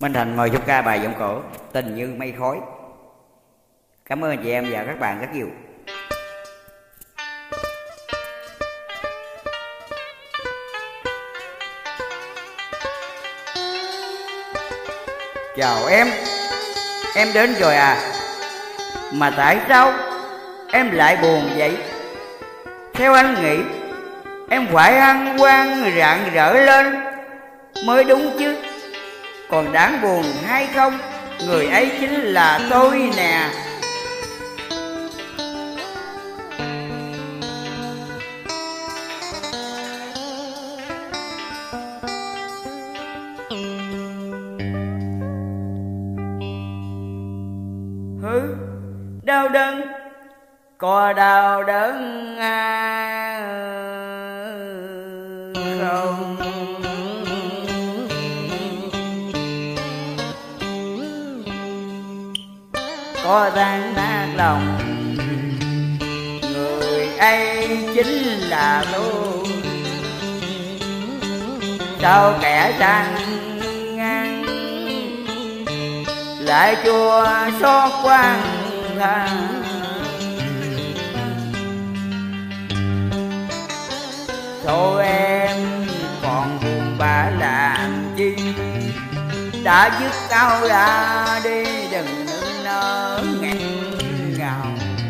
Minh Thành mời chúng ca bài giọng cổ Tình Như Mây Khói. Cảm ơn chị em và các bạn rất nhiều. Chào em đến rồi à? Mà tại sao em lại buồn vậy? Theo anh nghĩ em phải hân hoan rạng rỡ lên mới đúng chứ. Còn đáng buồn hay không, người ấy chính là tôi nè. Đau đớn, có đau đớn không? Có tan nát lòng, người ấy chính là tôi. Sao kẻ sang ngang lại chua xót quan than? Thôi em còn buồn bã làm chi, đã dứt áo ra đi đừng nỡ nghẹn ngào.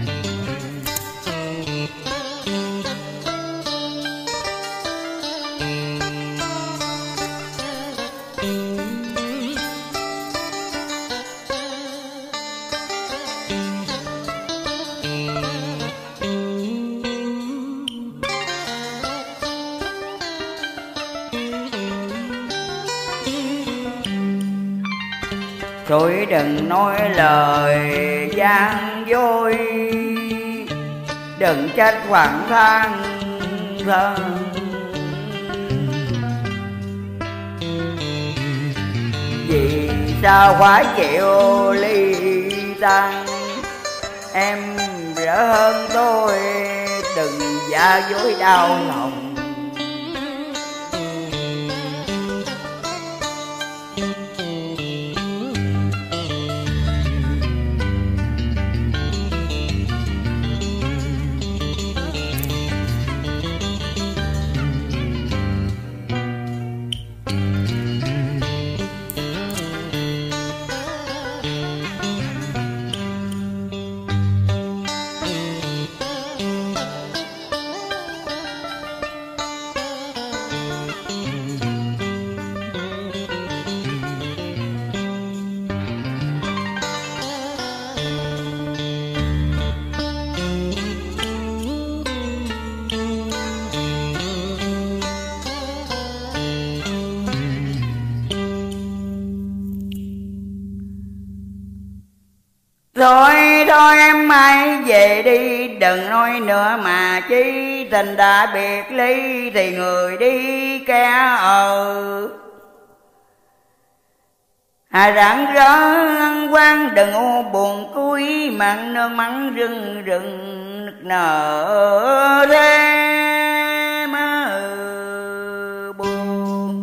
Thôi đừng nói lời gian dối, đừng trách hoàng than thân. Vì sao phải chịu ly tan? Em rỡ hơn tôi, đừng giả dối đau lòng. Thôi em hãy về đi, đừng nói nữa mà chi. Tình đã biệt ly thì người đi kẻ ở. Rạng rỡ hân hoan đừng u buồn cuối, mặn nước mắng rừng rừng nức nở thế mơ buồn.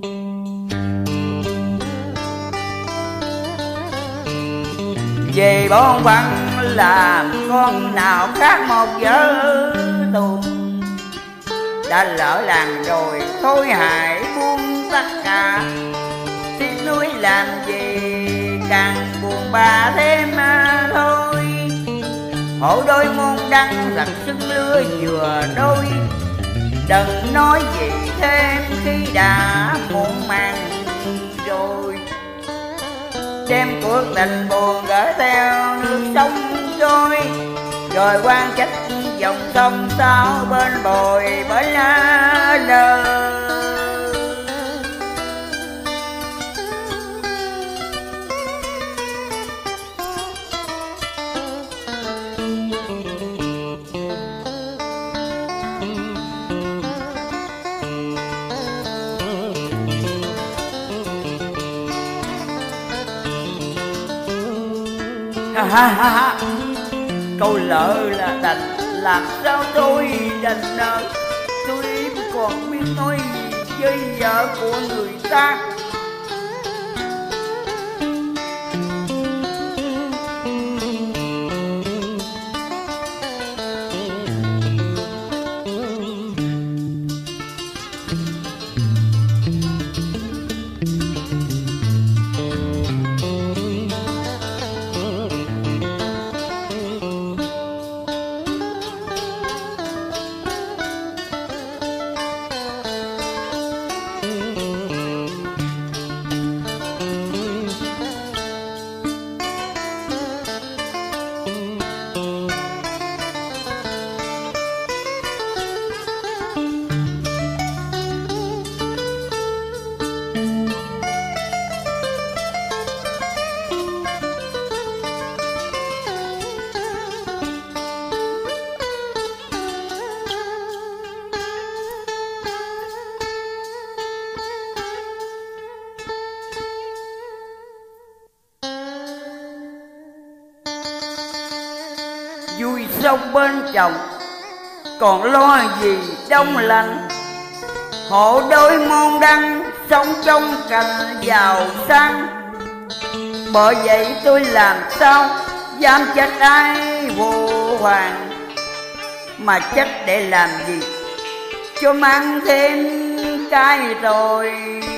Về bổn phận làm con nào khác một vợ tuồng. Đã lỡ làng rồi thôi hãy buông tất cả. Tiếc nuối làm gì càng buồn bã thêm mà thôi. Hổ đôi môn đăng rằng sức lứa vừa đôi. Đừng nói gì thêm khi đã muộn màng rồi. Đem cuộc tình buồn gửi theo nước sông trôi. Rồi quan trách dòng sông sao bên bồi bên lá nơ. Câu lỡ là đành, làm sao tôi đành nợ. Tôi còn biết nói với vợ của người ta. sông bên chồng, còn lo gì đông lạnh. Hộ đôi môn đăng sống trong cảnh giàu sang, bởi vậy tôi làm sao dám trách ai vô hoàng, mà trách để làm gì cho mang thêm cái rồi.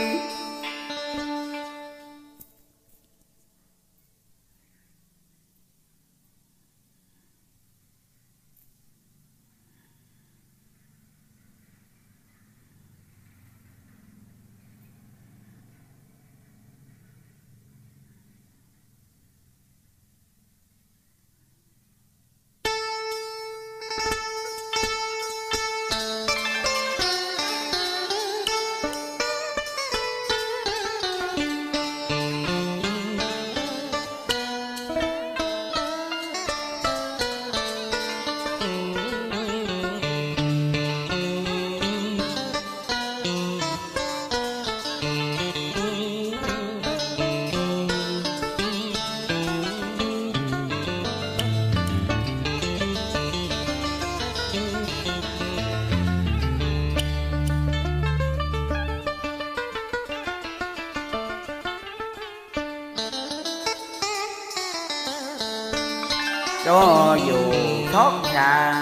Cho dù thoát ra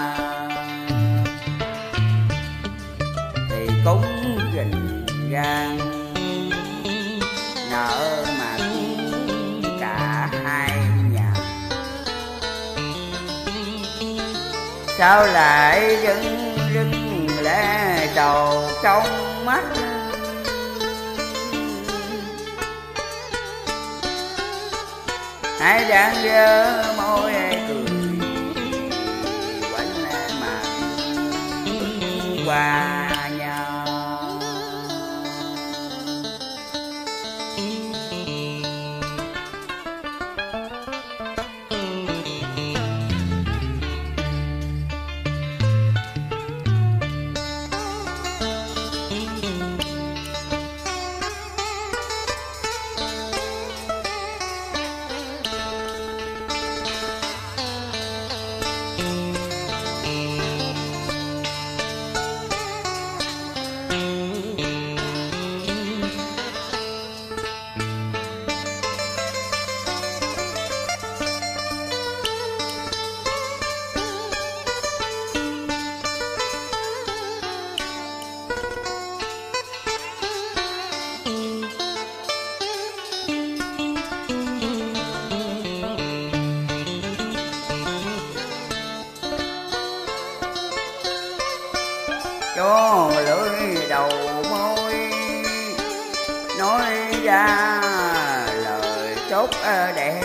thì cũng gìn gan, nợ mà cả hai nhà. Sao lại rưng rưng lệ trầu trong mắt, ai đang giơ môi cười quanh mặt qua nhau. Cho lưỡi đầu môi nói ra lời tốt đẹp,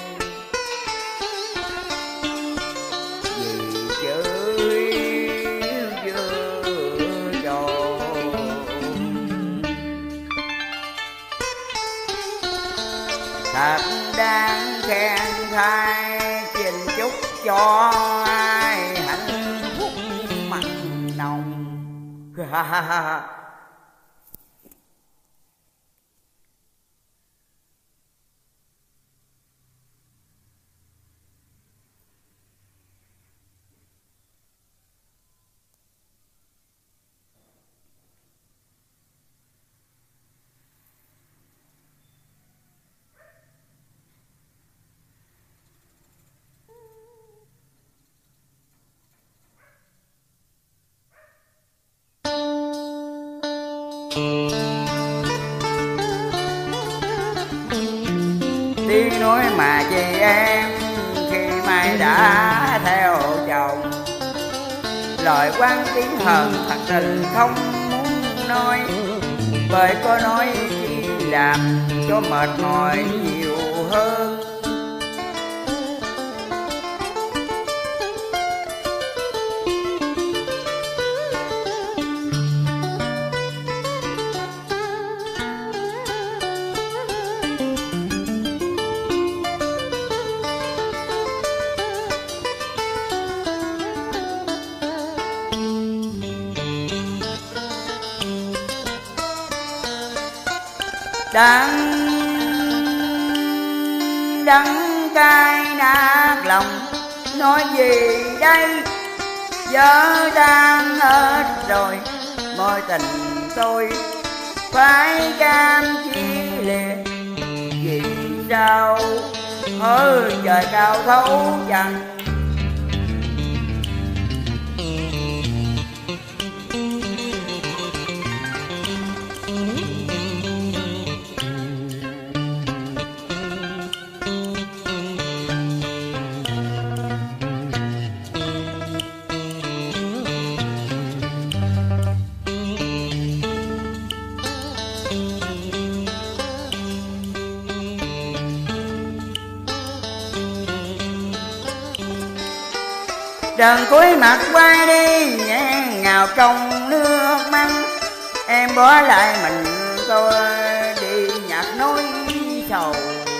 vì chữ chưa tròn thật đáng khen thay, trình chúc cho ai hạnh phúc mặn nồng. Tiếng nói mà chị em khi mai đã theo chồng, lời quan tiếng hờn thật tình không muốn nói, bởi có nói chỉ làm cho mệt mỏi nhiều hơn. Đắng cay nát lòng nói gì đây, vỡ tan hết rồi, mối tình tôi phải cam chia liệt. Vì sao ơi trời cao thấu chẳng. Trần cúi mặt quay đi nhẹ ngào trong nước mắt, em bỏ lại mình tôi đi nhặt nỗi sầu.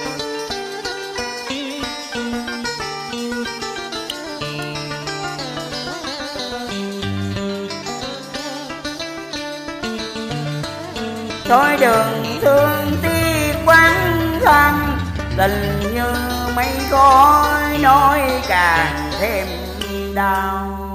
Thôi đường thương tiếc quán thân, tình như mây khói nói càng thêm đau.